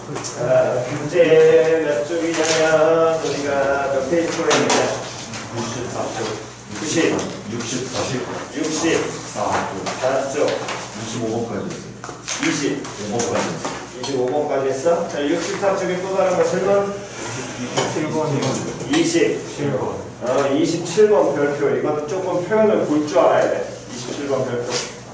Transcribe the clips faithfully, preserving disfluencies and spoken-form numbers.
자, 문제 몇 쪽이냐면 우리가 몇 페이지 풀어있느냐? 육십사 쪽. 구십, 육십사 쪽. 육십사 쪽, 육십오 번까지 했어요. 이십오 번까지 했어요. 이십오 번까지 했어? 자, 육십사 쪽에 또 다른 거 질문? 이십칠 번이요. 이십칠 번. 어, 이십칠 번 별표. 이거는 조금 표현을 볼 줄 알아야 돼. 이십칠 번 별표.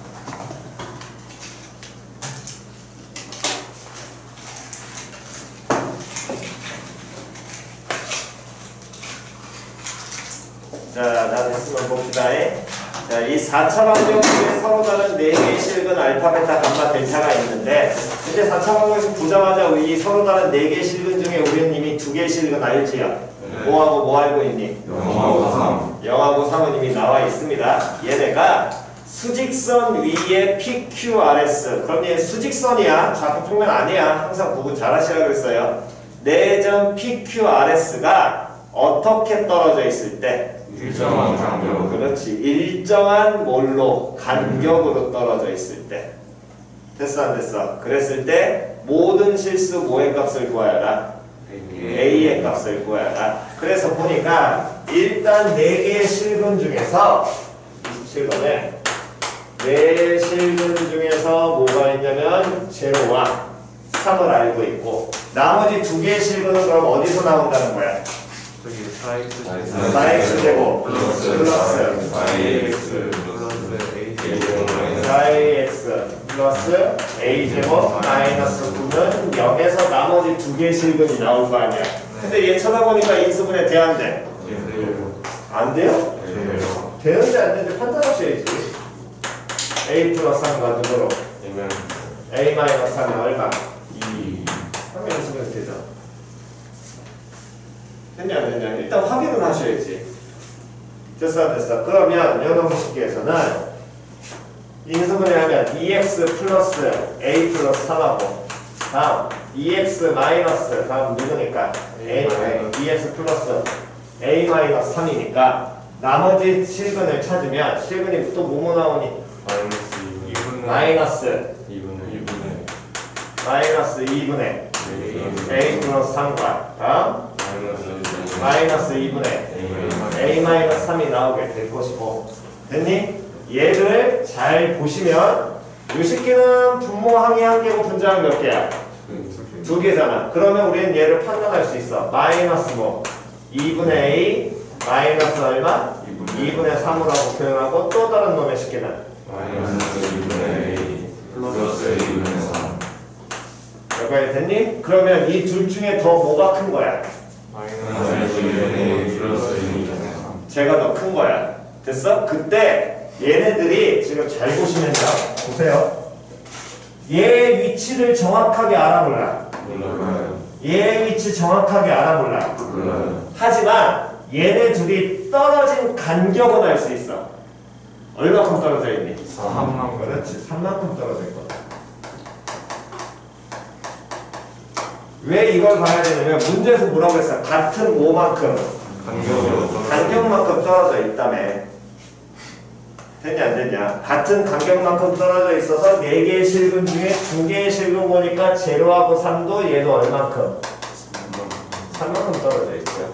자, 나 됐으면 봅시다. 자, 이 사 차 방정 중에 서로 다른 네 개의 실근 알파, 베타, 감마, 델타가 있는데, 근데 사 차 방정식 보자마자 이 서로 다른 네 개의 실근 중에 우리는 이미 두 개의 실근 알지요? 네. 뭐하고 뭐 알고 있니? 영하고 삼. 영하고 삼은 이미 나와 있습니다. 얘네가 수직선 위에 피 큐 알 에스. 그럼 얘 수직선이야. 좌표평면 아니야. 항상 구분 잘 하시라고 그랬어요. 네 점 피 큐 알 에스가 어떻게 떨어져 있을 때? 일정한 간격. 그렇지. 일정한 뭘로? 간격으로 떨어져 있을 때. 됐어 안 됐어? 그랬을 때 모든 실수 뭐의 값을 구해야 하라? A의 값을 구해야 하라. 그래서 보니까 일단 네 개의 실근 중에서 이십칠 번에 네 실근 중에서 뭐가 있냐면 제로와 삼을 알고 있고 나머지 두 개의 실근은 그럼 어디서 나온다는 거야? 저기 사 엑스 사 엑스 제곱 플러스 플러스 사 엑스 플러스 에이 사 엑스 플러스 a 제곱 마이너스 구는 영에서 나머지 두 개의 실근이 나올 거 아니야. 근데 얘 쳐다보니까 인수분해 돼 안 돼? 안 돼요? 되는지 안 되는지 판단하셔야지. a 플러스 삼과 누구로? a 마이너스 삼이 얼마? 이. 하면 인수분해 되죠. 됐냐 안 됐냐? 일단 확인을 하셔야지. 됐어 안 됐어? 그러면 연어식계에서는 인수분해 하면 이엑스 플러스 a 플러스 삼하고 다음 이엑스 마이너스 다음 누구니까? a, 이엑스 플러스 a 마이너스 삼이니까 나머지 실근을 찾으면 실근이 또 뭐뭐 나오니? 마이너스 마이너스 이분의 a 플러스 삼과 다음 마이너스 이분의 a 마이너스 삼이 나오게 될 것이고 됐니? 얘를 잘 보시면 유식기는 분모 항의 한 개고 분자항 몇 개야? 두 개잖아. 그러면 우리는 얘를 판단할 수 있어. 마이너스 뭐? 이분의 a 마이너스 얼마? 이분의 삼으로 하고 표현하고 또 다른 놈의 식기는? 마이너스 이분의 a 플러스 이분의 삼. 여기까지 됐니? 그러면 이 둘 중에 더 뭐가 큰 거야? 마이너스 이분의 a 플러스 이분의 삼. 제가 더 큰 거야. 됐어? 그때 얘네들이 지금 잘 보시면요. 보세요. 얘의 위치를 정확하게 알아볼라. 몰라요. 얘의 위치 정확하게 알아볼라. 몰라요. 하지만 얘네 둘이 떨어진 간격은 알 수 있어. 얼마큼 떨어져 있니? 삼. 그렇지. 삼만큼 떨어져 있거든. 왜 이걸 봐야 되냐면 문제에서 뭐라고 했어? 같은 뭐만큼? 간격으로 간격만큼 떨어져 있다며. 됐냐 안 됐냐? 같은 간격만큼 떨어져 있어서 네 개의 실근 중에 두 개의 실근 보니까 제로하고 삼도 얘도 얼만큼? 삼만큼 떨어져 있어요.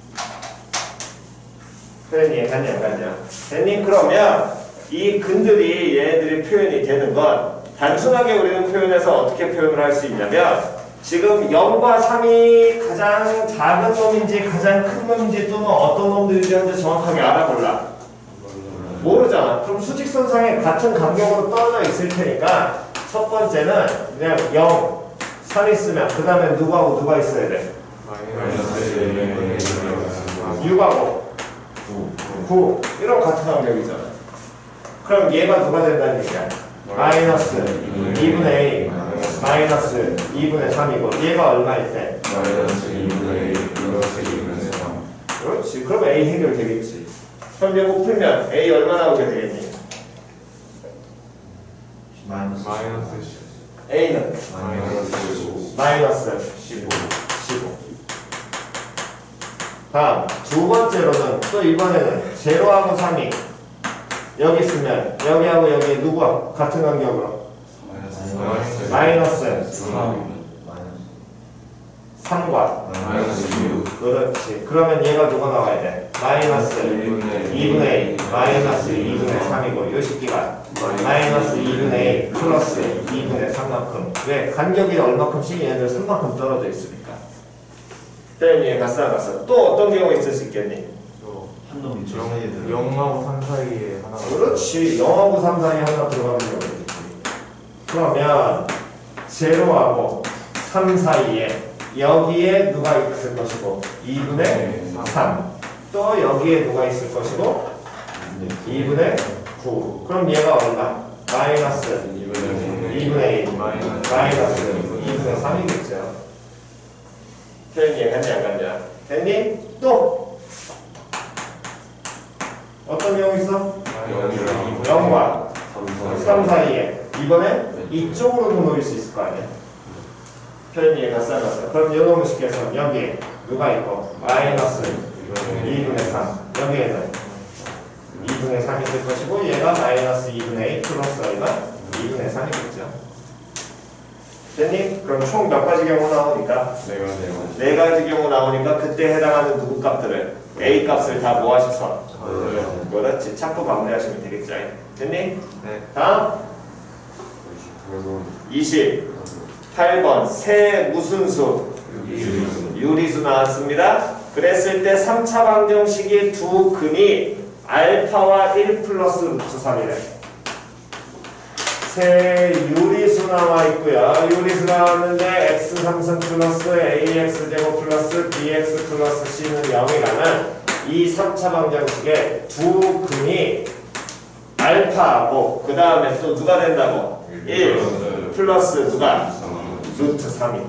됐니? 갔냐 안 갔냐? 됐니? 그러면 이 근들이 얘네들이 표현이 되는 건 단순하게 우리는 표현해서 어떻게 표현을 할 수 있냐면 지금 영과 삼이 가장 작은 놈인지 가장 큰 놈인지 또는 어떤 놈들인지 현재 정확하게 알아볼라. 모르잖아. 그럼 수직선상에 같은 간격으로 떨어져 있을 테니까 첫 번째는 그냥 영, 삼 있으면 그 다음에 누구하고 누가 있어야 돼? 육하고 구. 이런 같은 간격이잖아. 그럼 얘가 누가 된다는 얘기야? 마이너스 이분의 a 마이너스 이분의 삼이고 얘가 얼마일 때? 마이너스 이분의 a 플러스 이분의 삼. 그렇지. 그러면 a 해결되겠지. 그럼 이거 풀면 a 얼마 나오게 되겠니? 마이너스 a는 마이너스 마이너스 십오. 십오. 다음 두 번째로는 또 이번에는 제로하고 삼이 여기 있으면 여기하고 여기 누구와 같은 간격으로? 마이너스 마이너스 삼. 삼과 마이너스 육. 그렇지. 그러면 얘가 누가 나와야 돼? 마이너스 이분의 이 마이너스 이분의 삼이고 요 식기가 마이너스 이분의 일 플러스 이분의 삼만큼. 왜? 간격이 얼마큼씩 얘네들 삼만큼 떨어져 있으니까. tên 얘 갔어 갔어. 또 어떤 경우 있을 수 있겠니? 한 놈이 영하고 삼 사이에 하나. 그렇지. 영하고 삼 사이에 하나 들어가는 경우 있지. 그러면 제로하고 삼 사이에 여기에 누가 있을 것이고 이분의 삼. 또 여기에 누가 있을 것이고 이분의 구. 그럼 얘가 얼마? 마이너스 이분의 일 마이너스 이분의 삼이겠죠. 표현이 이해갔냐 안 갔냐? 됐니? 또 어떤 경우 있어? 영과 삼 사이에 이번에 이쪽으로도 놓일 수 있을 거 아니야? 표현이 이해갔어 안 갔어? 그럼 요놈을 쉽게 해서 여기에 누가 있고 마이너스 이분의 삼 여기에는 이분의 삼이 될 것이고 얘가 마이너스 이분의 일 플러스 얼마? 이분의 삼이겠죠. 됐니? 그럼 총 몇 가지 경우 나오니까? 네 가지 경우 나오니까 그때 해당하는 누구 값들을 A 값을 다 모아셔서 그렇지. 찾고 마무리하시면 되겠죠. 됐니? 네. 다음 이십팔 번 새 무슨 수? 유리수 나왔습니다. 그랬을 때 삼 차 방정식이 두 근이 알파와 일 플러스 루트 삼이래. 새 유리수 나와 있고요. 유리수 나왔는데 x 삼승 플러스 ax 제곱 플러스 bx 플러스 c는 영이라는 이 삼 차 방정식의 두 근이 알파하고 그 다음에 또 누가 된다고? 일 플러스 누가? 루트 삼이.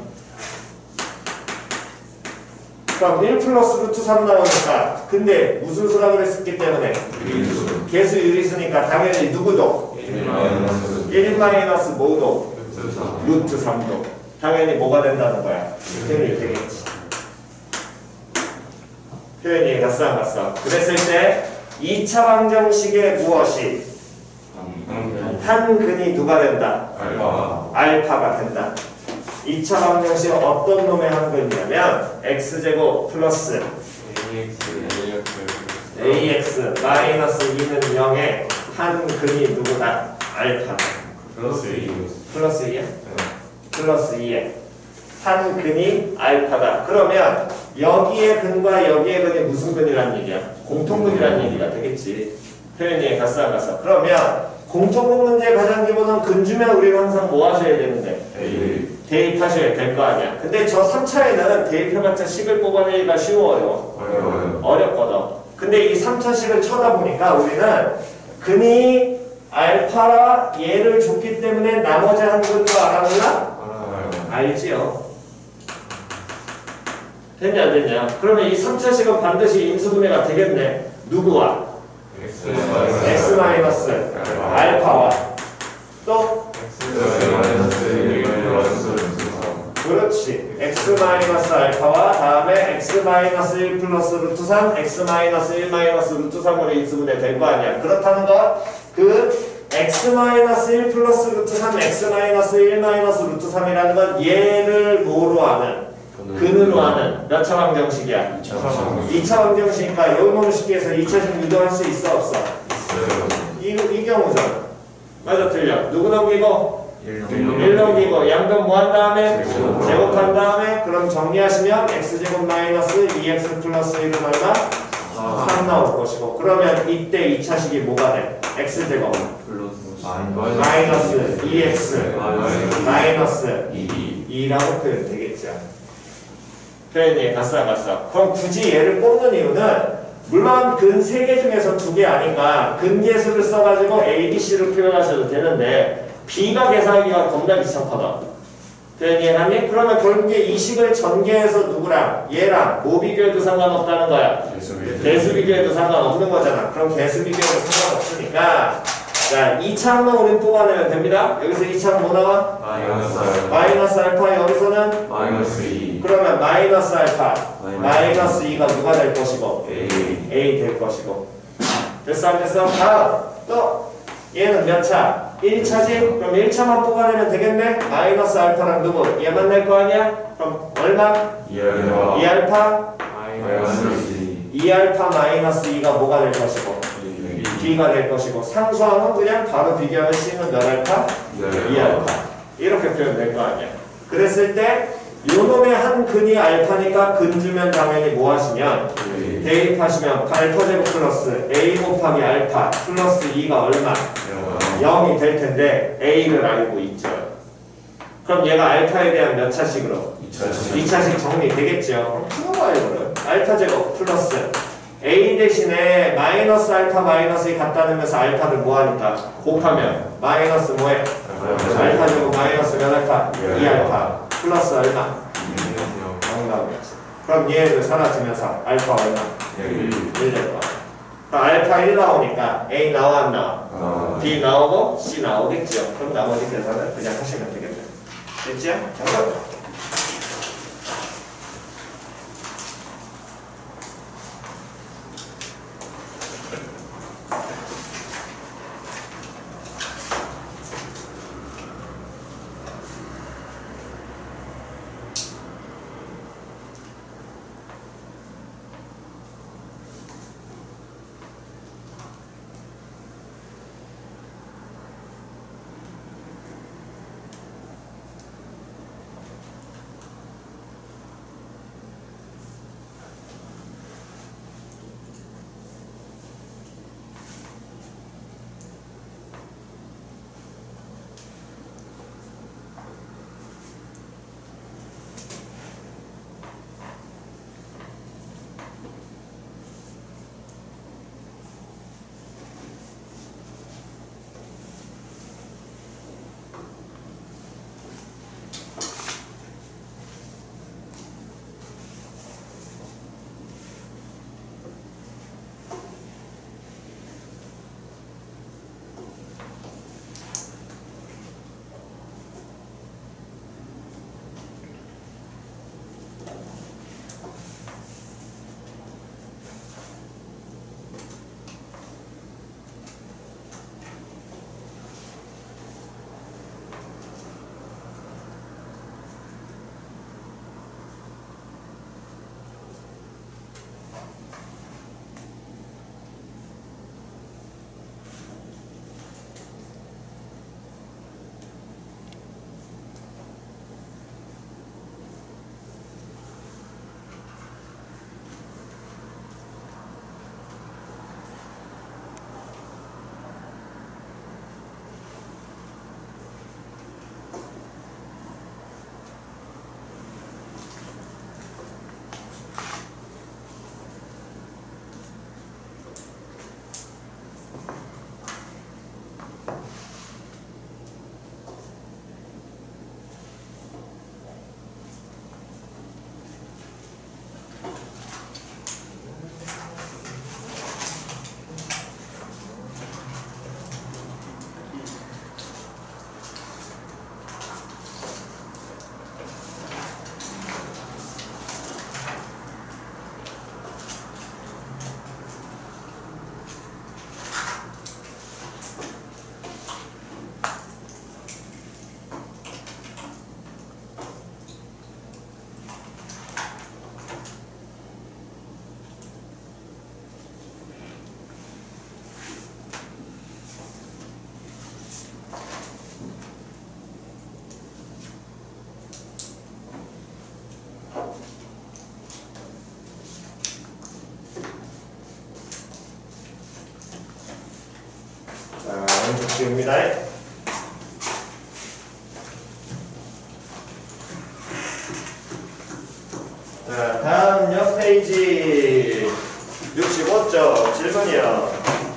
그럼 일 플러스 루트 삼 나오니까 근데 무슨 수라 그랬었기 때문에 개수 유리수니까 당연히 누구도 일 마이너스 뭐도 루트 삼도 당연히 뭐가 된다는 거야? 표현이 되겠지. 표현이 갔어 안 갔어? 그랬을 때 이 차 방정식의 무엇이 한 근이 누가 된다? 알파가 된다. 이 차 방정식 어떤 놈의 한 근이냐면 x제곱 플러스 ax 마이너스 이는 영의 한 근이 누구다? 알파. 플러스 이. 플러스 이야? 플러스 이에 한 근이 알파다. 그러면 여기의 근과 여기의 근이 무슨 근이란 얘기야? 공통근이란 얘기가 되겠지. 표현이 갔어 안 갔어? 그러면 공통근 문제의 가장 기본은 근 주면 우리는 항상 뭐 하셔야 되는데? 대입하셔야 될 거 아니야. 근데 저 삼 차에는 대입해봤자 식을 뽑아내기가 쉬워요. 어려워요. 어렵거든. 근데 이 삼 차식을 쳐다보니까 우리는 근이 알파라 얘를 줬기 때문에 나머지 한 근도 알아볼라? 알지요. 됐냐 안 됐냐? 그러면 이 삼 차식은 반드시 인수분해가 되겠네. 누구와? x 마이너스 알파와 또? 그렇지. x 마이너스 알파와 다음에 x 마이너스 일 플러스 루트 삼, x 마이너스 일 마이너스 루트 삼으로 인수분해 될 거 아니야. 그렇다는 거, 그 x 마이너스 일 플러스 루트 삼, x 마이너스 일 마이너스 루트 삼이라는 건 얘를 뭐로 하는? 근으로 하는 몇 차 방정식이야? 이 차 방정식이니까 요놈을 쉽게 해서 이 차식 유도할 수 있어 없어? 이, 이 경우잖아. 맞아 틀려. 누구 넘기고? 일 넘기고 양변 뭐 한 다음에? 제곱한 다음에 그럼 정리하시면 x제곱 마이너스 이 엑스 플러스 일은 얼마? 삼 나올 것이고 그러면 이때 이 차식이 뭐가 돼? x제곱 마이너스 이 엑스 마이너스 이라고 표현 되겠죠. 표현이 갔어 갔어. 그럼 굳이 얘를 뽑는 이유는 물론 근 세 개 중에서 두 개 아닌가 근계수를 써가지고 A, B, C를 표현하셔도 되는데 B가 계산하기가 겁나 귀찮거든. 표현이 해놨니? 그러면 결국에 이 식을 전개해서 누구랑? 얘랑 뭐 비교해도 상관없다는 거야. 개수 비교해도 상관없는 거잖아. 그럼 개수 비교해도 상관없으니까 자, 이 차만 우린 뽑아내면 됩니다. 여기서 이 차는 뭐 나와? 마이너스 마이너스 알파 여기서는 마이너스 이. 그러면 마이너스 알파 마이너스 이가 누가 될 것이고 A. A 될 것이고 됐어 안 됐어? 다음 또 얘는 몇 차? 일 차지? 그럼 일 차만 뽑아내면 되겠네? 마이너스 알파랑 누구? 얘만 낼 거 아니야? 그럼 얼마? 이 알파 이 알파? 마이너스 이 이 알파 마이너스 이가 뭐가 될 것이고 B가 될 것이고 상수항은 그냥 바로 비교하면 C는 몇 알파? 네. 이 알파 이렇게 표현될 거 아니야. 그랬을 때 요놈의 한 근이 알파니까 근 주면 당연히 뭐 하시면 네. 대입하시면 알파 제곱 플러스 A 곱하기 알파 플러스 이가 얼마? 영이 될 텐데 A를 알고 있죠. 그럼 얘가 알파에 대한 몇 차식으로? 이 차식 정리되겠죠. 그럼 푸는 거예요. 이거는 알파 제곱 플러스 A 대신에 마이너스 알파 마이너스 이 갖다 넣으면서 알파를 뭐 하니까 곱하면 마이너스 뭐해? 알파 제곱 마이너스 몇 알파? 이 알파 플러스 얼마? 영 나오겠지. 그럼 얘를 사라지면서 알파 얼마? 일 될 거야. 알파 일 나오니까 A 나와 안 나와? B 나오고 C 나오겠죠. 그럼 나머지 계산을 그냥 하시면 되겠죠. 됐죠? 정답. 지웁니다. 자, 다음 옆 페이지 육십오 쪽 질문이요.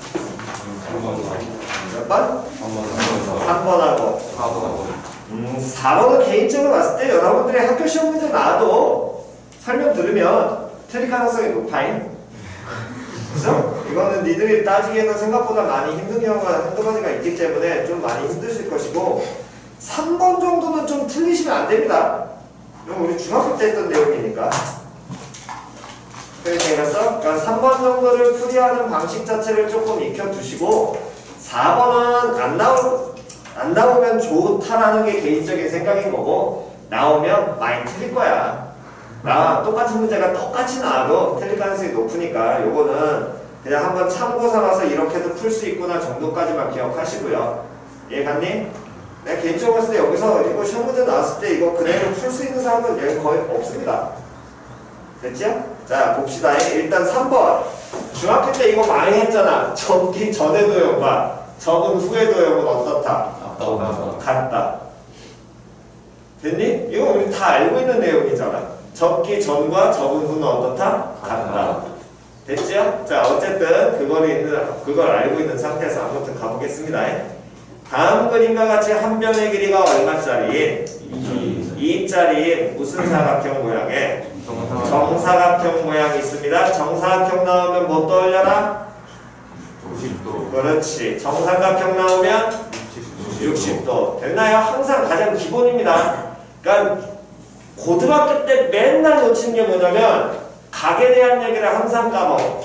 몇 번? 삼 번하고 음, 사 번은 개인적으로 봤을 때 여러분들이 학교 시험 문제 나와도 설명 들으면 틀릴 가능성이 높아요. 그죠? 이거는 니들이 따지기에는 생각보다 많이 힘든 경우가 한두 가지가 있기 때문에 좀 많이 힘드실 것이고 삼 번 정도는 좀 틀리시면 안 됩니다. 이건 우리 중학교 때 했던 내용이니까. 그래서 그러니까 삼 번 정도를 풀이하는 방식 자체를 조금 익혀두시고 사 번은 안 나올 안 나오면 좋다라는 게 개인적인 생각인 거고 나오면 많이 틀릴 거야. 나 똑같은 문제가 똑같이 나와도 틀릴 가능성이 높으니까 요거는 그냥 한번 참고 삼아서 이렇게도 풀 수 있구나 정도까지만 기억하시고요. 이해 갔니? 내가 개인적으로 봤을 때 여기서 이거 시험 문제 나왔을 때 이거 그대로 풀 수 있는 사람은 여기 거의 없습니다. 됐죠? 자 봅시다. 일단 삼 번 중학교 때 이거 많이 했잖아. 적기 전의 도형과 적은 후의 도형은 어떻다? 같다. 됐니? 이거 우리 다 알고 있는 내용이잖아. 적기 전과 적은 후는 어떻다? 같다. 됐죠? 자 어쨌든 그걸 있는 그걸 알고 있는 상태에서 한번 가보겠습니다. 다음 그림과 같이 한 변의 길이가 얼마짜리? 이짜리 무슨 사각형 모양의? 정사각형 모양이 있습니다. 정사각형 나오면 뭐 떠올려라? 오십 도. 그렇지. 정삼각형 나오면 육십 도. 됐나요? 항상 가장 기본입니다. 그러니까 고등학교 때 맨날 놓치는 게 뭐냐면 각에 대한 얘기를 항상 까먹어.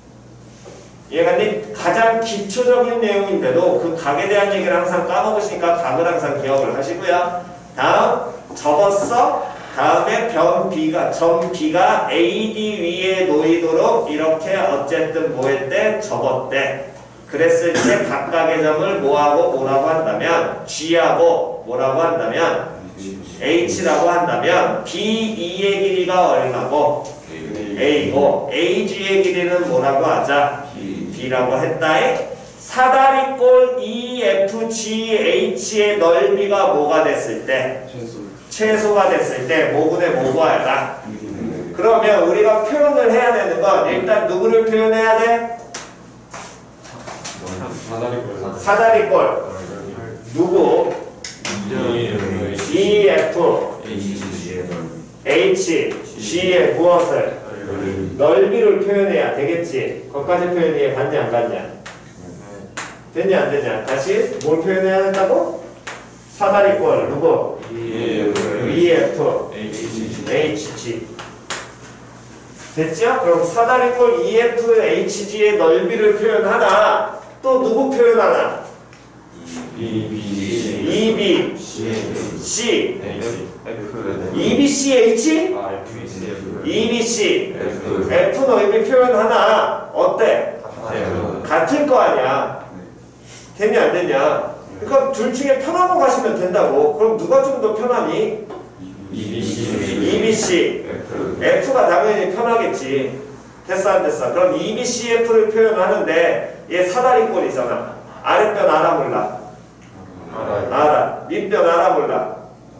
얘가 가장 기초적인 내용인데도 그 각에 대한 얘기를 항상 까먹으시니까 각을 항상 기억을 하시고요. 다음 접었어. 다음에 변 B가 점 B가 에이 디 위에 놓이도록 이렇게 어쨌든 뭐 했대? 접었대. 그랬을 때 각각의 점을 뭐하고 뭐라고 한다면 G하고 뭐라고 한다면 H라고 한다면 비 이의 길이가 얼마고? A고 에이지의 길이는 뭐라고 하자? B라고 했다. 사다리꼴 이 에프 지 에이치의 넓이가 뭐가 됐을 때? 최소가 됐을 때 뭐분의 뭐고 하라. 그러면 우리가 표현을 해야 되는 건 일단 누구를 표현해야 돼? 사다리꼴 누구? 이 에프 에이치 G의 무엇을? 넓이를 표현해야 되겠지. 거기까지 표현이 갔냐 안 갔냐? 됐냐 안 됐냐? 다시 뭘 표현해야 된다고? 사다리꼴 누구? 이 에프 에이치 지. 됐죠? 그럼 사다리꼴 이 에프 에이치 지의 넓이를 표현하나 또 누구 표현하나? 이 비 씨 이 비 씨 에이치 이 비 씨 F 넓이 표현하나 어때? 같을 거 아니야. 됐냐 안 됐냐? 그러니까 둘 중에 편하고 가시면 된다고. 그럼 누가 좀 더 편하니? 이 비 씨 F가 당연히 편하겠지. 됐어 안 됐어? 그럼 이 비 씨 에프를 표현하는데 얘 사다리꼴이잖아. 아랫변 알아 몰라? 알아. 밑변 알아 몰라?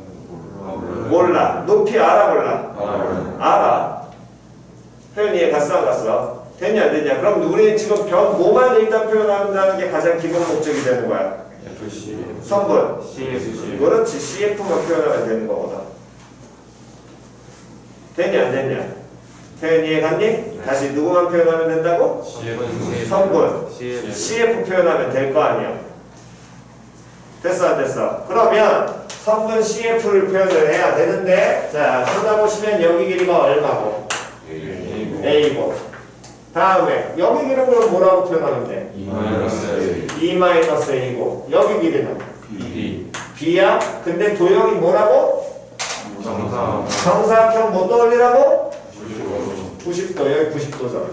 몰라. 높이 알아 몰라? 알아. 표현 이해 갔어 안 갔어? 됐냐 안 됐냐? 그럼 우리는 지금 변 뭐만 일단 표현한다는 게 가장 기본 목적이 되는 거야. 성분. 그렇지. 씨 에프만 표현하면 되는 거거든. 됐냐 안 됐냐? 표현 이해 갔니? 다시 누구만 표현하면 된다고? 성분. 씨 에프 표현하면 될 거 아니야. 됐어 안 됐어? 그러면 성분 씨 에프를 표현을 해야 되는데 자 찾아보시면 여기 길이가 얼마고? A고 다음에 여기 길이는 그럼 뭐라고 표현하면 돼? 이 마이너스 A고 여기 길이는? B B야? 근데 도형이 뭐라고? 정사. 정사각형 뭐 떠올리라고? 구십 도 여기 구십 도잖아.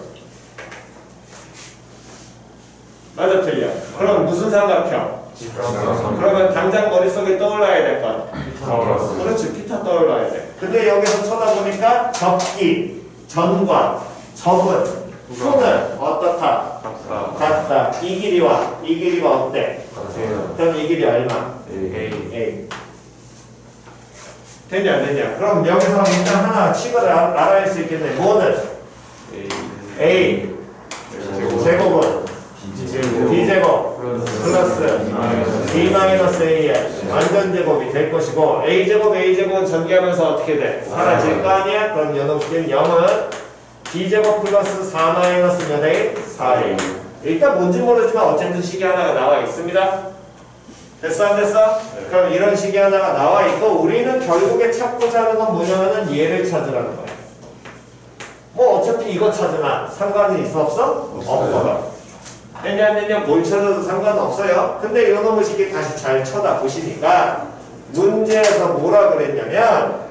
맞아 틀려? 그럼 무슨 삼각형? 그러면 당장 머릿속에 떠올라야 될 것. 그렇지. 피타 떠올라야 돼. 근데 여기서 쳐다보니까 접기, 전과, 접은, 후는 어떻다? 같다. 이 길이와 이 길이가 어때? 그럼 이 길이 얼마? A. 되냐 안 되냐? 그럼 여기서 일단 하나 식을 알아낼 수 있겠네. 뭐는? A. 제곱은? B제곱 플러스 B 마이너스 A의 완전 제곱이 될 것이고 A제곱 A제곱은 전개하면서 어떻게 돼? 사라질 거 아니야? 그럼 여러분들 영은 B제곱 플러스 사 마이너스 몇 A? 사 A. 일단 뭔지 모르지만 어쨌든 식이 하나가 나와 있습니다. 됐어 안 됐어? 그럼 이런 식이 하나가 나와 있고 우리는 결국에 찾고자 하는 건 뭐냐면은 얘를 찾으라는 거야. 뭐 어차피 이거 찾으나 상관이 있어 없어? 없어. 됐냐 안 됐냐 뭘 쳐줘도 상관없어요. 근데 이놈의 식이 다시 잘 쳐다보시니까 문제에서 뭐라 그랬냐면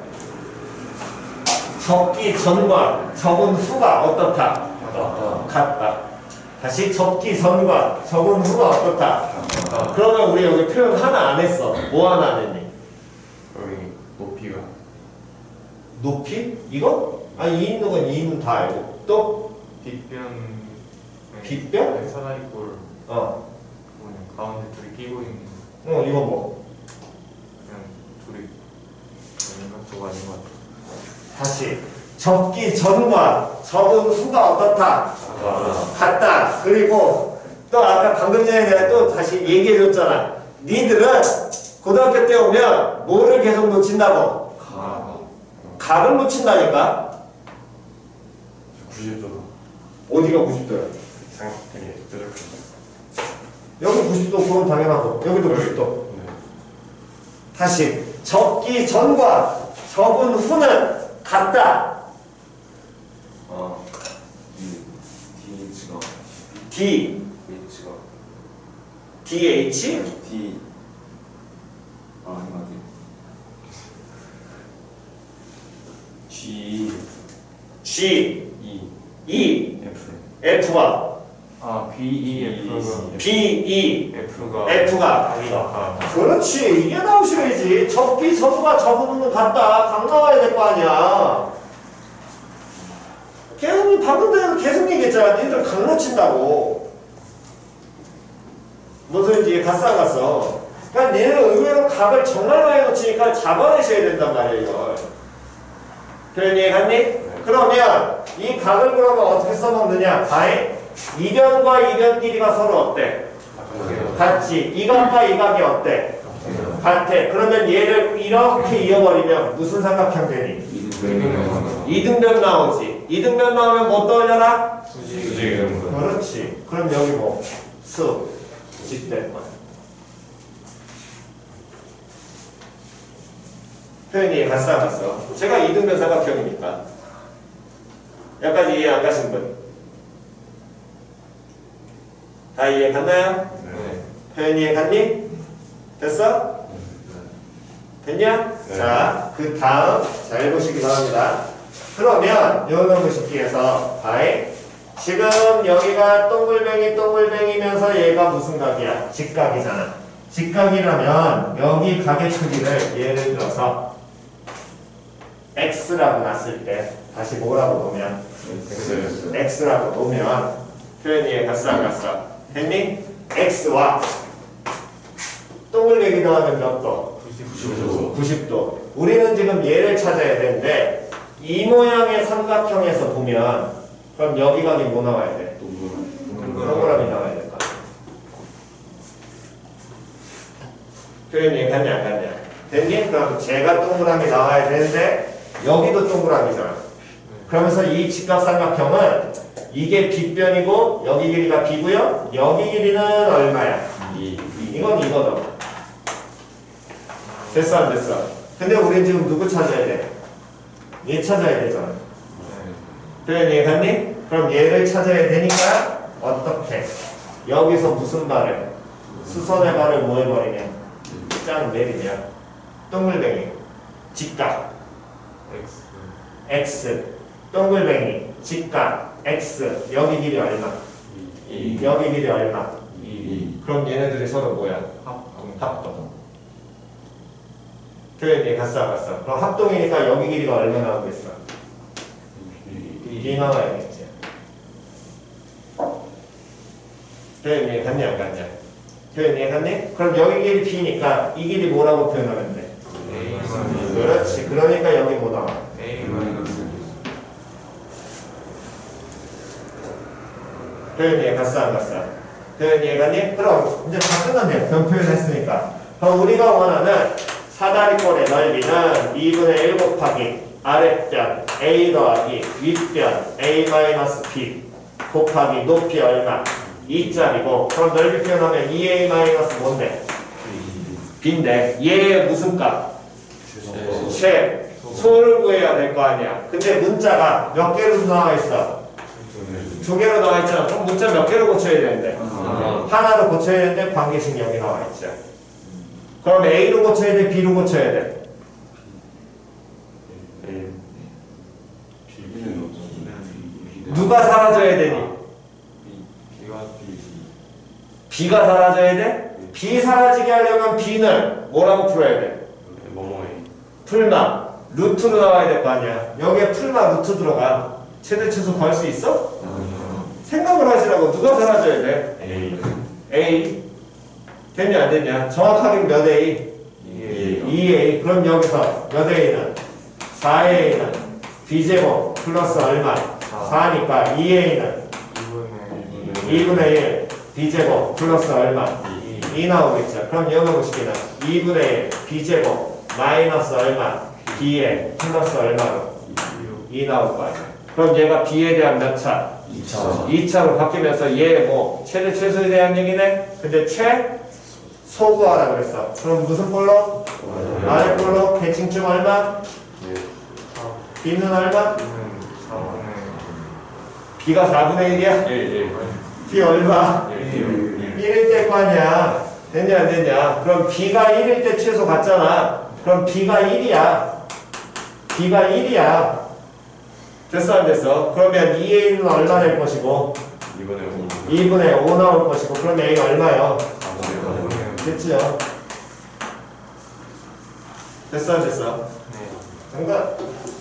적기 전과 적은 후가 어떻다? 같다. 다시 적기 전과 적은 후가 어떻다? 그러면 우리 여기 표현 하나 안 했어. 뭐 하나 안 했니? 여기 높이가 높이? 이거? 아, 이 있는 건 이 있는 다 알고. 또? 빗변 빗변? 사다리꼴 어. 그냥 가운데 둘이 끼고 있는 어, 이거 뭐? 그냥 둘이 있는 것도 아닌 것 같아. 다시. 적기 전과 적은 후가 어떻다? 같다. 그리고 또 아까 방금 전에 내가 또 다시 얘기해줬잖아. 니들은 고등학교 때 오면 뭐를 계속 놓친다고? 각을 놓친다니까? 구십 도 어디가 구십 도야? 상당히 뾰족해. 여기 구십 도 그건 당연하고 여기도 구십 도. 네. 다시 적기 전과 적은 후는 같다. 아, 이 DH가 D, H가 DH, D 아 아니 맞지. G G, E E, F F와 아 B E F가 B, E, F가 F가 아, 그렇지. 이게 나오셔야지. 적기 전과 적은 후는 같다. 각 나와야 될 거 아니야. 계속 방금 전에 계속 얘기했잖아. 니들 각 놓친다고. 무슨 소리인지 이해 갔어 안 갔어? 그러니까 니는 의외로 각을 정말 많이 놓치니까 잡아내셔야 된단 말이에요. 이걸. 표현 이해 갔니? 그러면 이 각을 그러면 어떻게 써먹느냐? 바이 이변과 이변 길이가 서로 어때? 같지. 이 각과 이 각이 어때? 같아. 그러면 얘를 이렇게 이어버리면 무슨 삼각형 되니? 이등변 나오지. 이등변 나오면 뭐 떠올려라? 수직은 그렇지. 그럼 여기 뭐? 수, 직될 거야. 표현이 갔어 안 갔어? 제가 이등변 삼각형이니까. 여기까지 이해 안 가신 분? 다 이해 갔나요? 네. 표현 이해 갔니? 됐어? 됐냐? 네. 자, 그 다음 잘 보시기 바랍니다. 그러면 요놈의 식기에서 바이 지금 여기가 동글뱅이 동글뱅이면서 얘가 무슨 각이야? 직각이잖아. 직각이라면 여기 각의 크기를 예를 들어서 X라고 놨을 때 다시 뭐라고 놓으면 X X라고 놓으면 표현이 이해 갔어 안 갔어? 됐니? X와 동글뱅이 더하면 몇 도? 구십 도 구십 도. 우리는 지금 얘를 찾아야 되는데 이 모양의 삼각형에서 보면 그럼 여기 각이 뭐 나와야 돼? 동그라미 나와야 될 거 같아. 표현이 갔냐 안 갔냐? 됐니? 그럼 제가 동그라미 나와야 되는데 여기도 동그라미잖아. 그러면서 이 직각삼각형은 이게 빗변이고 여기 길이가 B고요. 여기 길이는 얼마야? 이 이건 이거다. 됐어 안 됐어? 근데 우린 지금 누구 찾아야 돼? 얘 찾아야 되잖아. 표현 이해갔니? 그럼 얘를 찾아야 되니까 어떻게? 여기서 무슨 발을? 수선의 발을 뭐 해버리냐? 짱 내리냐? 동글뱅이 직각 X X 동글뱅이 직각 X 여기 길이 얼마? 이 여기 길이 얼마? 이 그럼 얘네들이 서로 뭐야? 합동 합동. 표현이 갔어 안 갔어? 그럼 합동이니까 여기 길이가 얼마 나오겠어? B 나와야겠지. 표현이 갔냐 안 갔냐? 표현이 갔니? 그럼 여기 길이 B니까 이 길이 뭐라고 표현하면 돼? A 그렇지. 그러니까 여기 뭐 나와? A 표현이 갔어 안 갔어? 표현이 갔니? 그럼 이제 다 끝났네요. 변 표현했으니까. 그럼 우리가 원하는 사다리꼴의 넓이는 이분의 일 곱하기 아랫변 A 더하기 윗변 A 마이너스 B 곱하기 높이 얼마? 이 짜리고 그럼 넓이 표현하면 이 에이 마이너스 뭔데? B인데 얘의 무슨 값? 쉐 소를 구해야 될 거 아니야. 근데 문자가 몇 개로 나와 있어? 두 개로 나와 있잖아. 그럼 문자 몇 개로 고쳐야 되는데? 하나. 하나로 고쳐야 되는데 관계식 여기 나와 있죠. 그럼 A로 고쳐야 돼? B로 고쳐야 돼? B는 어떤? 누가 사라져야 되니? B가 B. B가 사라져야 돼? B 사라지게 하려면 B는 뭐라고 풀어야 돼? 뭐뭐에. 풀마. 루트로 나와야 될 거 아니야. 여기에 풀마 루트 들어가. 최대 최소 구할 수 있어? 생각을 하시라고. 누가 사라져야 돼? A. A. 됐냐 안 됐냐? 정확하게 몇 A? 이. 이 A. 그럼 여기서 몇 A는? 사 A는 B제곱 플러스 얼마? 사니까 이 A는 이분의 이분의 일 B제곱 플러스 얼마? 이 나오겠죠. 그럼 여기 보시기는 이분의 일 B제곱 마이너스 얼마? B에 플러스 얼마로? 이 나올 거 아니야. 그럼 얘가 B에 대한 몇 차? 이 차. 이 차로 바뀌면서 얘 뭐 최대 최소에 대한 얘기네? 근데 최 소구하라 그랬어. 그럼 무슨 꼴로? 아래 꼴로 대칭점 얼마? B는 얼마? B는 사분의 B가 사분의 일이야? 일. B 얼마? 일. 일일 때 거 아니야. 됐냐 안 됐냐? 그럼 B가 일일 때 최소 같잖아. 그럼 B가 일이야. B가 일이야. 됐어 안 됐어? 그러면 이 A는 얼마 될 것이고 이번에 오. 이분의 오 나올 것이고 그럼 A 얼마요? 사분의 됐지요? 됐어 안 됐어? 네. 정답.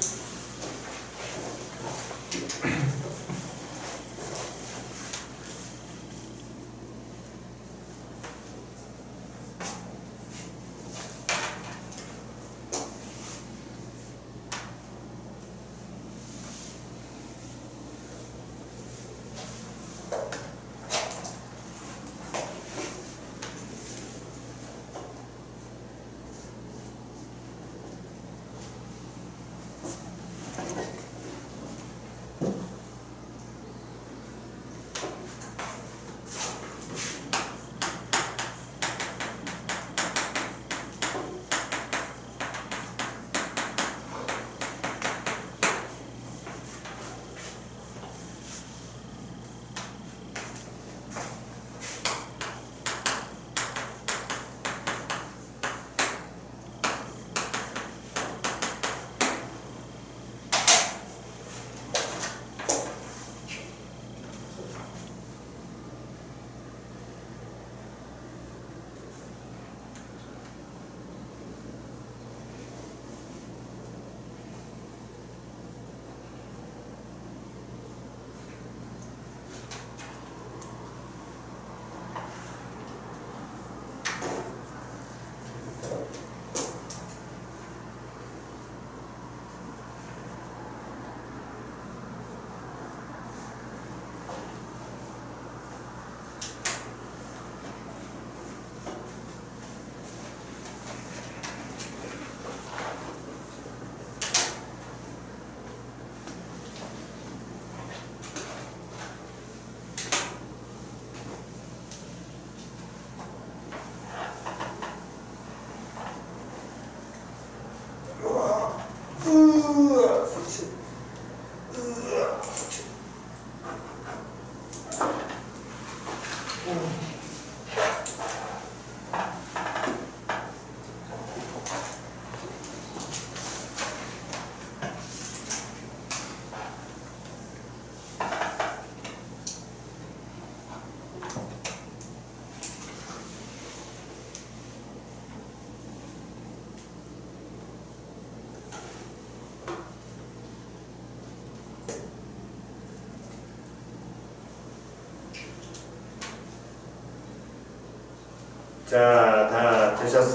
자, 다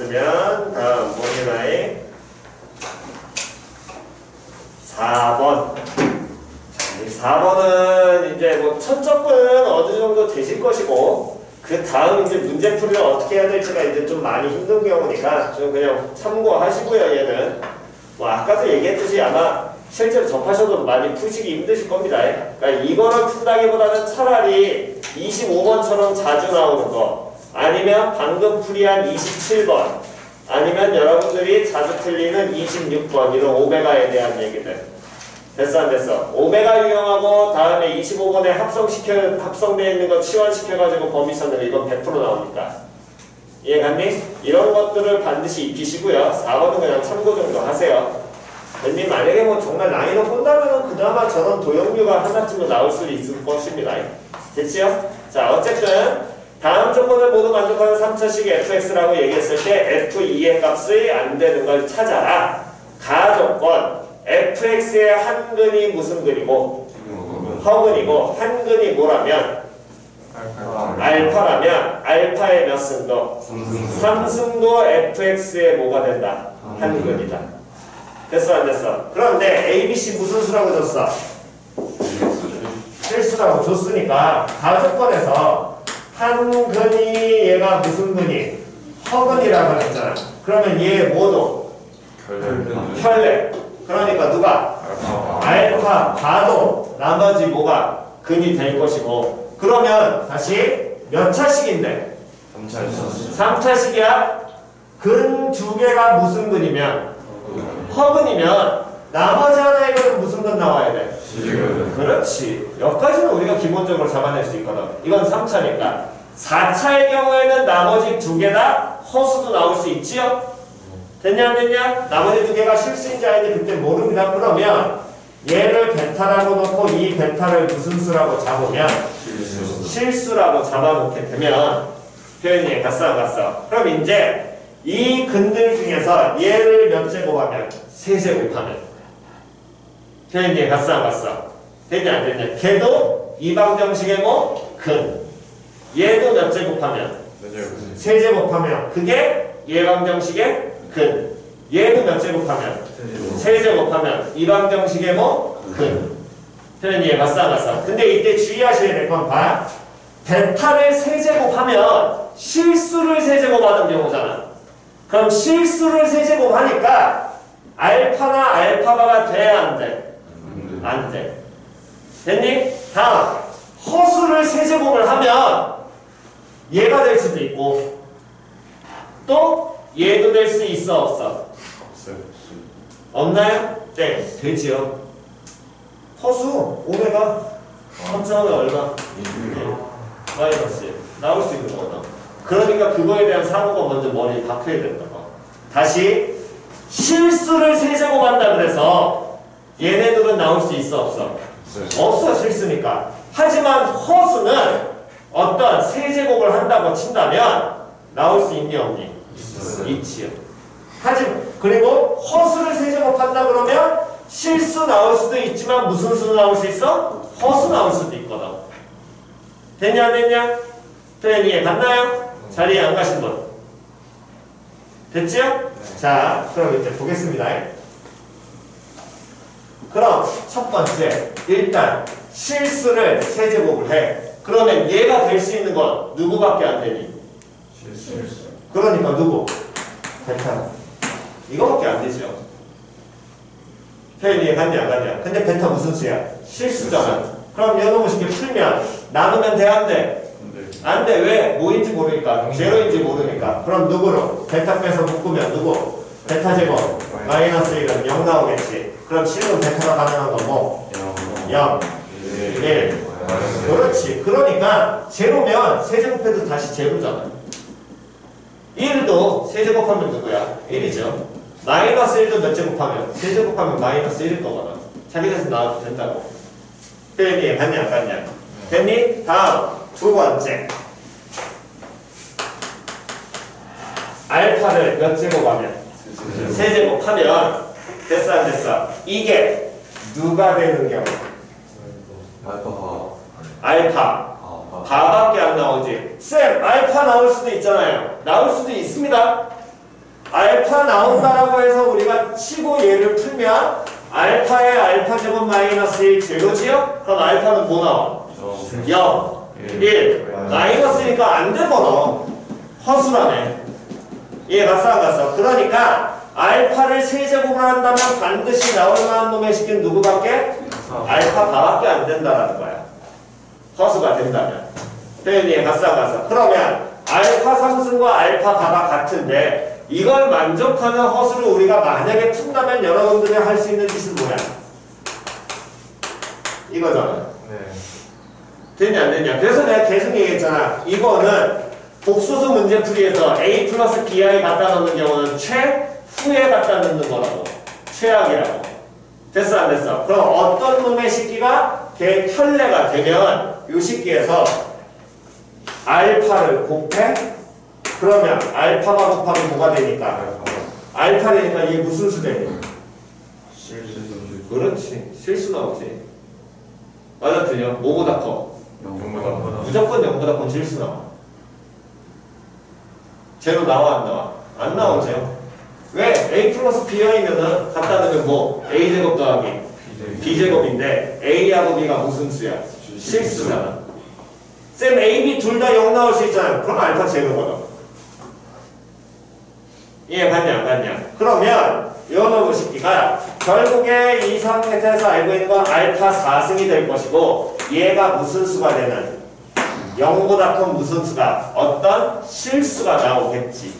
되셨으면 다음 모니라인 사 번. 사 번은 이제 뭐 첫 접근은 어느 정도 되실 것이고 그 다음 이제 문제풀이를 어떻게 해야 될지가 이제 좀 많이 힘든 경우니까 좀 그냥 참고하시고요. 얘는 뭐 아까도 얘기했듯이 아마 실제로 접하셔도 많이 푸시기 힘드실 겁니다. 그러니까 이거를 푼다기보다는 차라리 이십오 번처럼 자주 나오는 거 아니면 방금 풀이한 이십칠 번 아니면 여러분들이 자주 틀리는 이십육 번 이런 오메가에 대한 얘기들 됐어 안 됐어? 오메가 유형하고 다음에 이십오 번에 합성시켜, 합성되어 있는 거 치환시켜가지고 범위 찾는 거 이건 백 퍼센트 나오니까. 이해갔니? 이런 것들을 반드시 익히시고요. 사 번은 그냥 참고 정도 하세요. 근데 만약에 뭐 정말 라인을 본다면은 그나마 저런 도형류가 하나쯤은 나올 수 있을 것입니다. 됐지요? 자, 어쨌든 다음 조건을 모두 만족하는 삼 차식 에프엑스라고 얘기했을 때 에프 이의 값이 안 되는 걸 찾아라. 가조건 에프엑스의 한 근이 무슨 근이고 허근이고 한 근이 뭐라면 알파라면 알파의 몇 승도? 삼 승도 에프엑스의 뭐가 된다? 한 근이다. 됐어 안 됐어? 그런데 에이 비 씨 무슨 수라고 줬어? 실수라고 줬으니까 가조건에서 한 근이 얘가 무슨 근이? 허근이라고 했잖아. 그러면 얘 뭐도? 혈례. 그러니까 누가? 알파, 바도 나머지 뭐가 근이 될 것이고. 그러면 다시 몇 차식인데? 삼 차식이야. 근 두 개가 무슨 근이면? 허근이면 나머지 하나의 근은 무슨 근 나와야 돼? 그렇지. 여기까지는 우리가 기본적으로 잡아낼 수 있거든. 이건 삼 차니까. 사 차의 경우에는 나머지 두 개 다 허수도 나올 수 있지요? 됐냐 안 됐냐? 나머지 두 개가 실수인지 아닌지 그때 모릅니다. 그러면 얘를 베타라고 놓고 이 베타를 무슨 수라고 잡으면 실수. 실수라고 잡아놓게 되면 표현이 갔어 안 갔어? 그럼 이제 이 근들 중에서 얘를 몇 제곱하면? 세 제곱하면 표현이 갔어 안 갔어? 됐냐 안 됐냐? 걔도 이방정식의 뭐? 근. 얘도 몇 제곱하면? 세 제곱하면 그게 예방정식의 근. 얘도 몇 제곱하면? 세 제곱하면 이방정식의 뭐? 근. 표현 이해 갔어 안 갔어? 근데 이때 주의하셔야 될 건 봐. 베타를 세 제곱하면 실수를 세 제곱하는 경우잖아. 그럼 실수를 세 제곱하니까 알파나 알파바가 돼야 안 돼? 안 돼. 됐니? 다음 허수를 세 제곱을 하면 얘가 될 수도 있고 또 얘도 될 수 있어 없어? 없나요? 네, 되지요. 허수 오메가 합성하면 얼마? 마이너스 나올 수 있는 거거든. 그러니까 그거에 대한 사고가 먼저 머리에 박혀야 된다. 다시 실수를 세제곱한다 그래서 얘네들은 나올 수 있어 없어? 없어. 실수니까. 하지만 허수는 어떤 세제곱을 한다고 친다면 나올 수 있니 없니? 있지요. 하지만 그리고 허수를 세제곱한다 그러면 실수 나올 수도 있지만 무슨 수 나올 수 있어? 허수 나올 수도 있거든. 됐냐 안 됐냐? 표현 이해 갔나요? 자리에 안 가신 분 됐지요? 네. 자 그럼 이제 보겠습니다. 그럼 첫 번째 일단 실수를 세제곱을 해. 그러면 얘가 될 수 있는 건 누구밖에 안 되니? 실수. 그러니까 누구? 베타. 이거밖에 안 되죠. 표현 이해 갔냐 안 갔냐? 근데 베타 무슨 수야? 실수잖아. 그럼 이놈을 쉽게 풀면 나누면 돼 안 돼? 안 돼. 왜? 뭐인지 모르니까. 제로인지 모르니까. 그럼 누구로? 베타 빼서 묶으면 누구? 베타 제곱. 마이너스 일은 영 나오겠지. 그럼 실은 베타가 가능한 건 뭐? 영. 일. 그렇지. 그러니까 제로면 세제곱해도 다시 제로잖아. 일도 세제곱하면 누구야? 일이죠. 마이너스 일도 몇 제곱하면? 세제곱하면 마이너스 일일 거거든. 자기 자신 나와도 된다고. 표현이 갔냐 안 갔냐? 됐니? 다음 두 번째 알파를 몇 제곱하면? 세 제곱하면 됐어 안 됐어? 이게 누가 되는 경우? 알파 바밖에 안 나오지. 쌤 알파 나올 수도 있잖아요. 나올 수도 있습니다. 알파 나온다라고 해서 우리가 치고 얘를 풀면 알파의 알파 제곱 마이너스 일 제로지요? 그럼 알파는 뭐 나와? 영, 일. 마이너스니까 안 되거든. 허수라네. 이해 갔어 안 갔어? 그러니까 알파를 세제곱을 한다면 반드시 나올 만한 놈의 식은 누구밖에? 알파 바밖에 안 된다라는 거야. 허수가 된다면. 표현 이해 갔어 안 갔어? 그러면 알파 삼승과 알파 바가 같은데 이걸 만족하는 허수를 우리가 만약에 푼다면 여러분들이 할 수 있는 짓은 뭐야? 이거잖아. 네. 됐냐 안 됐냐. 그래서 내가 계속 얘기했잖아. 이거는 복소수 문제풀이에서 A 플러스 비아이 갖다 놓는 경우는 최후에 갖다 넣는 거라고. 최악이라고. 됐어 안 됐어? 그럼 어떤 놈의 식기가 걔 켤레가 되면 이 식기에서 알파를 곱해? 그러면 알파가 곱하면 뭐가 되니까? 알파 되니까 이게 무슨 수 되니? 실수. 그렇지. 실수 나오지. 맞아 틀려? 뭐보다 커? 영보다 무조건 영보다 큰 실수 나와. 제로 나와 안 나와? 안 나오죠. 왜? A 플러스 B이면은 갖다 넣으면 뭐? A제곱 더하기 B제곱인데 A하고 B가 무슨 수야? 실수잖아. 쌤 A, B 둘 다 영 나올 수 있잖아요. 그럼 알파 제로거든. 이해 갔냐 안 갔냐? 그러면 요놈의 식기가 결국에 이 상태에서 알고 있는 건 알파 사승이 될 것이고 얘가 무슨 수가 되는? 영보다 큰 무슨 수가? 어떤 실수가 나오겠지.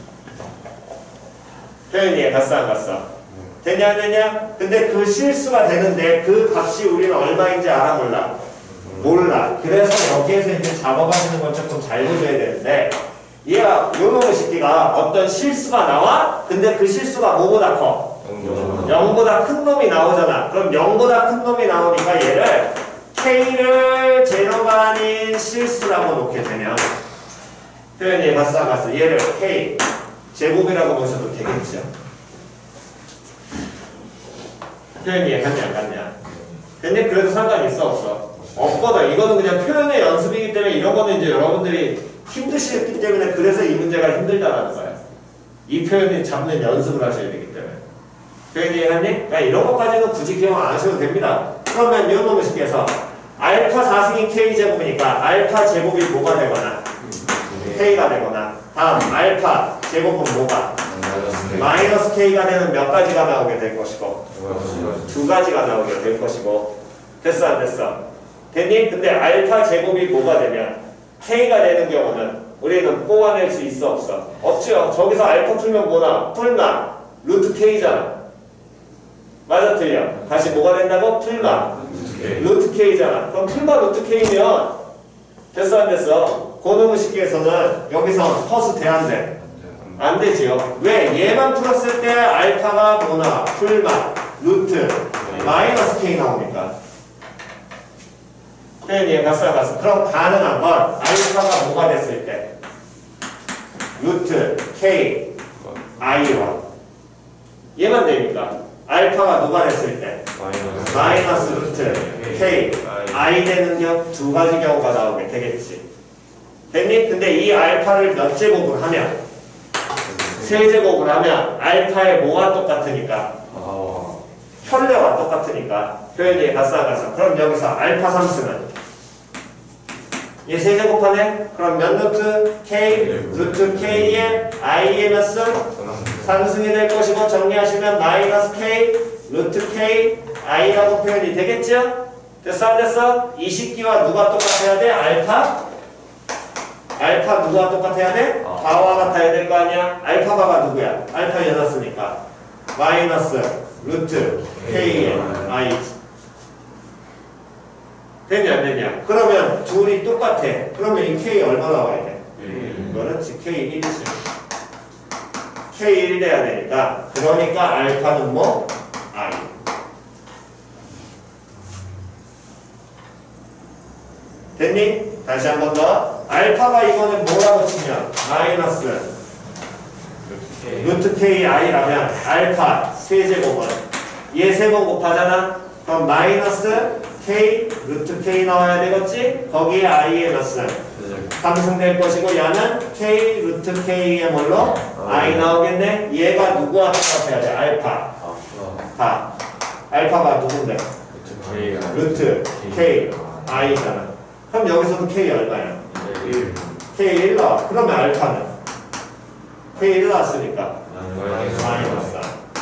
표현이 이해 갔어 안 갔어? 되냐 안 되냐? 근데 그 실수가 되는데 그 값이 우리는 얼마인지 알아 몰라? 몰라. 그래서 여기에서 이제 작업하시는 건 조금 잘 보셔야 되는데 얘가 요놈의 식기가 어떤 실수가 나와? 근데 그 실수가 뭐보다 커? 영보다 큰 놈이 나오잖아. 그럼 영보다 큰 놈이 나오니까 얘를 K를 제로가 아닌 실수라고 놓게 되면 표현이 갔어 안 갔어? 얘를 K 제곱이라고 보셔도 되겠죠. 표현이 갔냐 안 갔냐? 근데 그래도 상관이 있어 없어? 없거든. 이거는 그냥 표현의 연습이기 때문에 이런 거는 이제 여러분들이 힘드시기 때문에 그래서 이 문제가 힘들다라는 거야. 이 표현이 잡는 연습을 하셔야 되기 때문에. 표현이 이해했니? 그러니까 이런 것까지는 굳이 기억 안 하셔도 됩니다. 그러면 요 놈의 식에서 알파 사승이 K제곱이니까 알파 제곱이 뭐가 되거나 K가 되거나 다음 알파 제곱은 뭐가? 마이너스 K가 되는 몇 가지가 나오게 될 것이고 두 가지가 나오게 될 것이고 됐어 안 됐어? 됐니? 근데 알파 제곱이 뭐가 되면 K가 되는 경우는 우리는 뽑아낼 수 있어 없어? 없죠. 저기서 알파 풀면 뭐나? 풀마 루트 K잖아. 맞아 틀려? 다시 뭐가 된다고? 풀마 루트 K잖아. 그럼 풀마 루트 K면 됐어 안 됐어? 고놈의 식기에서는 여기서 허수 돼 안 돼? 안 되지요. 왜? 얘만 풀었을 때 알파가 뭐나? 풀마 루트 마이너스 K 나오니까. 표현이 갔어 갔어. 그럼 가능한 건 알파가 뭐가 됐을 때? 루트 K I와 얘만 되니까 알파가 누가 됐을 때? 마이너스 루트 K I 되는 경 두 가지 경우가 나오게 되겠지. 됐니? 근데 이 알파를 몇 제곱을 하면? 세 제곱을 하면 알파의 뭐와 똑같으니까? 혈례와 똑같으니까. 표현이 갔어 갔어. 그럼 여기서 알파 삼승은 얘 세 제곱하네? 그럼 몇 루트? K 루트 K의 I의 몇 승? 삼승이 될 것이고 정리하시면 마이너스 K 루트 K I라고 표현이 되겠죠? 됐어 안 됐어? 이 식기와 누가 똑같아야 돼? 알파? 알파 누구와 똑같아야 돼? 바와 같아야 될 거 아니야? 알파바가 누구야? 알파 연었으니까 마이너스 루트 K의 I 되냐 안 되냐? 그러면 둘이 똑같아. 그러면 이 K 얼마 나와야 돼? 그렇지. K 일이지. K 일 돼야 되니까 그러니까 알파는 뭐? I. 됐니? 다시 한 번 더. 알파가 이거는 뭐라고 치면 마이너스 루트 K I라면 알파 세제곱은 얘 세 번 곱하잖아? 그럼 마이너스 K 루트 K 나와야 되겠지? 거기에 I의 몇은 삼승될 것이고 얘는 K 루트 K의 뭘로? I 나오겠네? 얘가 누구와 똑같아야 돼? 알파. 다. 알파가 누군데? 루트 K I잖아. 그럼 여기서도 K 얼마야? K 일 나와. 그러면 알파는? K 일 나왔으니까 마이너스.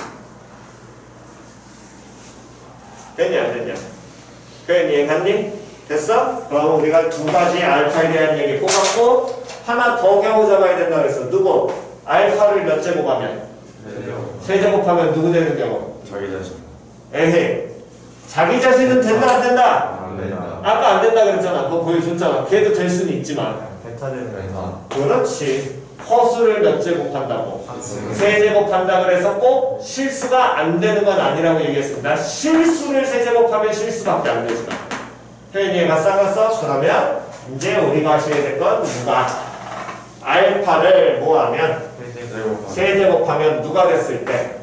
됐냐 안 됐냐? 표현 이해 갔니? 됐어? 그럼 우리가 두 가지 알파에 대한 얘기 뽑았고 하나 더 경우 잡아야 된다 그랬어. 누구? 알파를 몇 제곱하면? 세 제곱하면 누구 되는 경우? 자기 자신. 에헤. 자기 자신은 된다 안 된다? 안 된다. 아까 안 된다 그랬잖아. 그거 보여줬잖아. 걔도 될 수는 있지만. 베타 되는 베타. 그렇지. 허수를 몇 제곱한다고? 세 제곱한다 그래서 꼭 실수가 안 되는 건 아니라고 얘기했습니다. 실수를 세 제곱하면 실수밖에 안 되지만. 표현이 맞싸갔어? 그러면 이제 우리가 하셔야 될 건 누가 알파를 뭐하면 베타 세 제곱하면 누가 됐을 때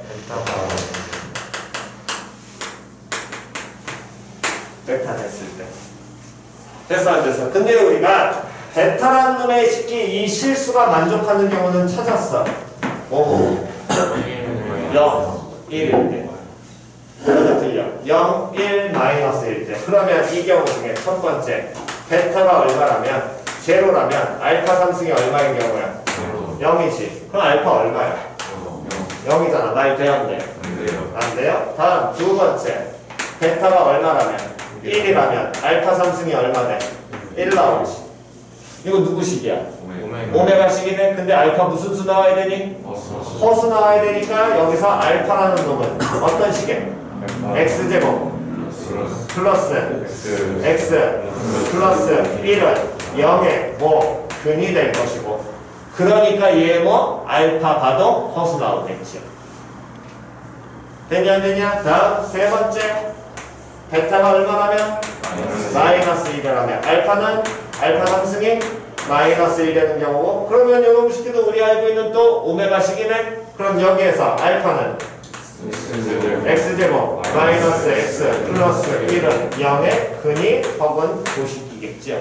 베타 됐을 때 됐어 안 됐어? 근데 우리가 베타라는 놈의 식기 이 실수가 만족하는 경우는 찾았어. 오, 영, 일일 때. 그러다 틀려. 영, 일, 마이너스 일 때. 그러면 이 경우 중에 첫 번째 베타가 얼마라면 제로라면 알파 삼승이 얼마인 경우야? 영이지. 그럼 알파 얼마야? 영이잖아. 말 돼야 안 돼? 안 돼요. 안 돼요? 다음 두 번째 베타가 얼마라면 일이라면 알파 삼승이 얼마 돼? 일 나오지. 이거 누구 식이야? 오메가 식이네. 근데 알파 무슨 수 나와야 되니? 허수 나와야 되니까 여기서 알파라는 놈은 어떤 식이야? x제곱 플러스 x 플러스 일은 영의 뭐 근이 될 것이고 그러니까 얘 뭐 알파 봐도 허수 나오겠지. 되냐 안 되냐? 다음 세 번째 베타가 얼마라면? 마이너스 일이라면 알파는 알파 삼승이 마이너스 일 되는 경우고 그러면 요놈 식기도 우리 알고 있는 또 오메가 식이네. 그럼 여기에서 알파는 x제곱 마이너스 x 플러스 일은 영의 근이 혹은 도식이겠죠.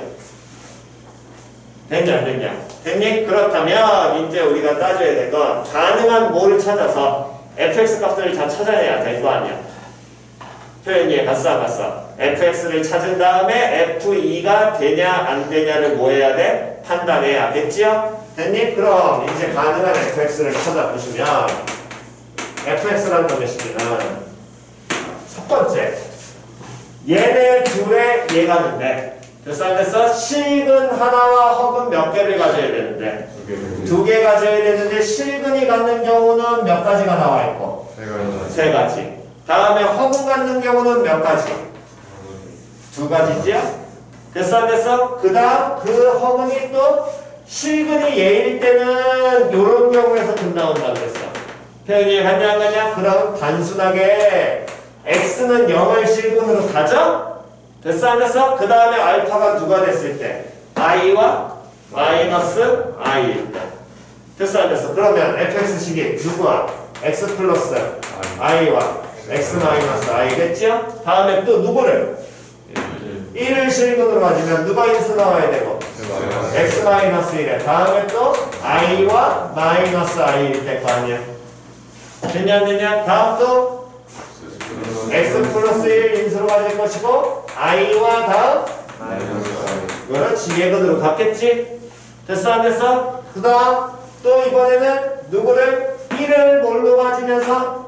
됐냐 안 됐냐? 됐니? 그렇다면 이제 우리가 따져야 될 건 가능한 뭐를 찾아서 fx 값들을 다 찾아내야 될 거 아니야. 표현이 갔어 안 갔어? fx를 찾은 다음에 에프이가 되냐 안 되냐를 뭐 해야 돼? 판단해야겠지요? 됐니? 그럼 이제 가능한 fx를 찾아보시면 fx라는 놈의 식기는 첫 번째 얘네 둘의 얘가는데 됐어 안 됐어? 실근 하나와 허근 몇 개를 가져야 되는데 두 개 가져야 되는데 실근이 갖는 경우는 몇 가지가 나와 있고 세 가지. 다음에 허근 갖는 경우는 몇 가지? 두 가지죠? 됐어 안 됐어? 그 다음 그 허근이 또 실근이 얘일 때는 요런 경우에서 금 나온다고 했어. 표현이 갔냐 안 갔냐? 그럼 단순하게 x는 영을 실근으로 가져? 됐어 안 됐어? 그 다음에 알파가 누가 됐을 때? i와 마이너스 i일 때. 됐어 안 됐어? 그러면 fx식이 누구와? x 플러스 i와 x 마이너스 i겠죠? 다음에 또 누구를? 일을 실근으로 가지면 누가 인수 나와야 되고? x 마이너스 일에 다음에 또 i와 마이너스 i일 때 거 아니야? 됐냐 안 됐냐? 다음 또 x 플러스 일 인수로 가질 것이고 i와 다음 그렇지 예근으로 갔겠지? 됐어 안 됐어? 그 다음 또 이번에는 누구를? 일을 뭘로 가지면서?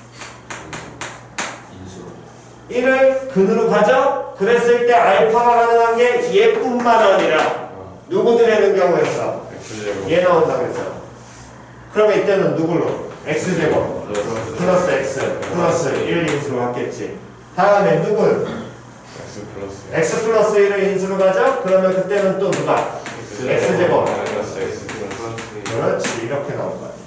일을 근으로 가져? 그랬을 때 알파가 가능한 게 얘뿐만 아니라 누구 들에는 경우에서 얘 나온다고 했어. 그러면 이때는 누구로? x제곱 플러스 x 플러스 일 인수로 갔겠지. 다음에 누구? x 플러스 일을 인수로 가져? 그러면 그때는 또 누가? x제곱 그렇지 이렇게 나올 거야.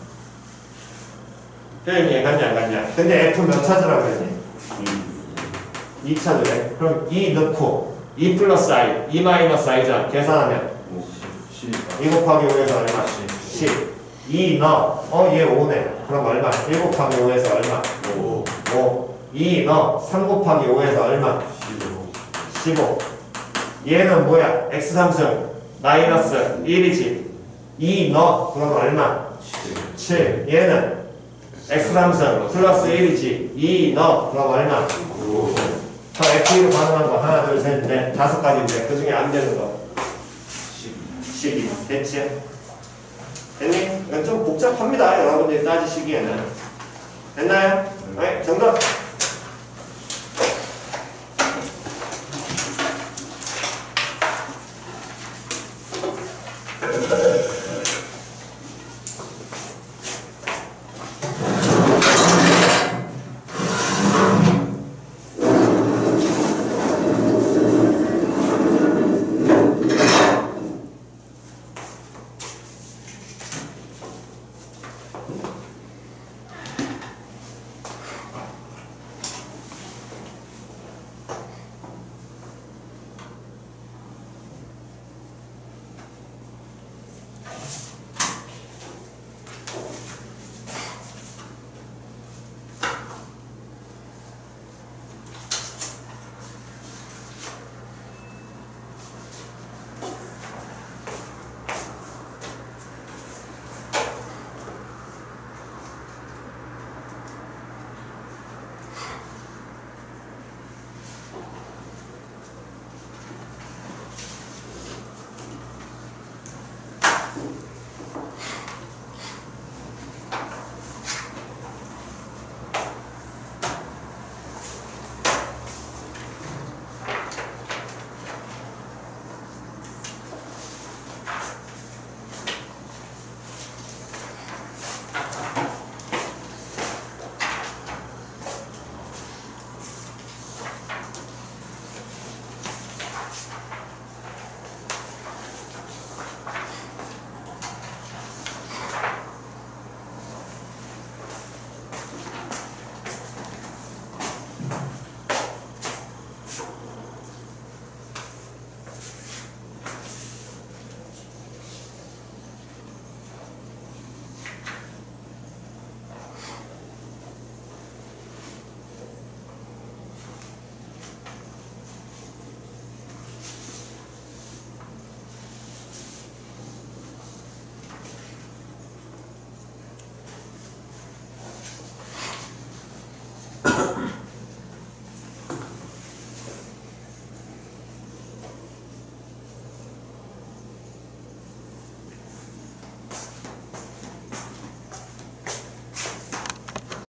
표현이 갔냐 안 갔냐? 근데 f 몇 찾으라고 했니? 이 찾으래. 그럼 이 넣고 이 플러스 i, 이 마이너스 i잖아. 계산하면 이 곱하기 오에서 얼마? 십. 이 넣어. 어, 얘 오네. 그럼 얼마? 일 곱하기 오에서 얼마? 오. 오. 이 넣어. 삼 곱하기 오에서 얼마? 십오. 얘는 뭐야? x 삼승 마이너스 일이지. 이 넣어. 그럼 얼마? 칠. 얘는 x 삼승 플러스 일이지. 이 넣어. 그럼 얼마? 오. 저 에프이로 가능한 거 하나 둘 셋 넷 다섯 가지인데 그 중에 안 되는 거 십이 됐지? 됐니? 이건 좀 복잡합니다 여러분들이 따지시기에는 됐나요? 네, 정답